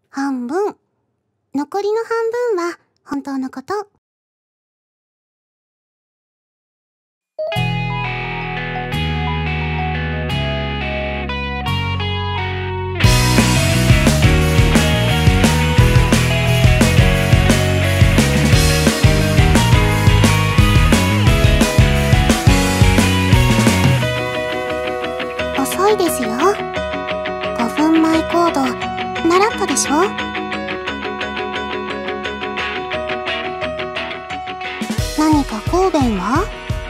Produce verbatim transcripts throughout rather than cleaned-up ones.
半分。残りの半分は本当のこと。遅いですよ。ごふんまえ行動習ったでしょ。何か抗弁は？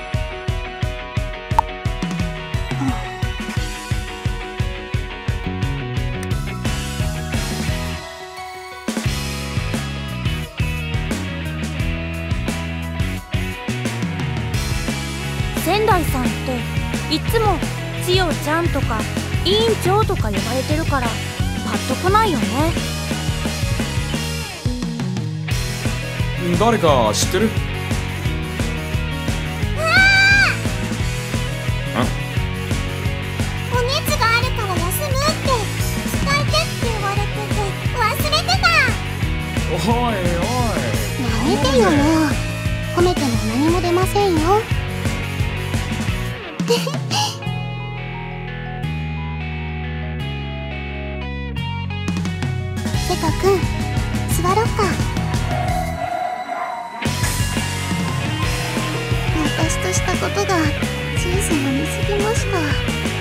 仙台さんっていつも千代ちゃんとか委員長とか呼ばれてるからパッと来ないよね。 誰か知ってる？ お熱があるから休むって伝えてって言われてて忘れてた。 おいおい、 やめてよもう。褒めても何も出ませんよ。セカくん座ろっか。私としたことが小さな見すぎました。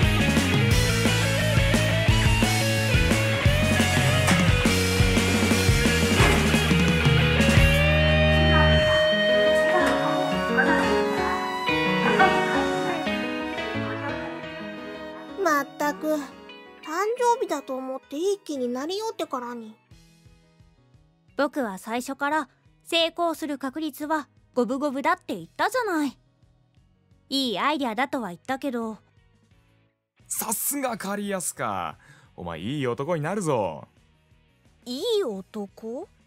まったく、誕生日だと思っていい気になりよってからに。 僕は最初から成功する確率は五分五分だって言ったじゃない。いいアイデアだとは言ったけど。 さすがカリヤスか。お前いい男になるぞ。 いい男？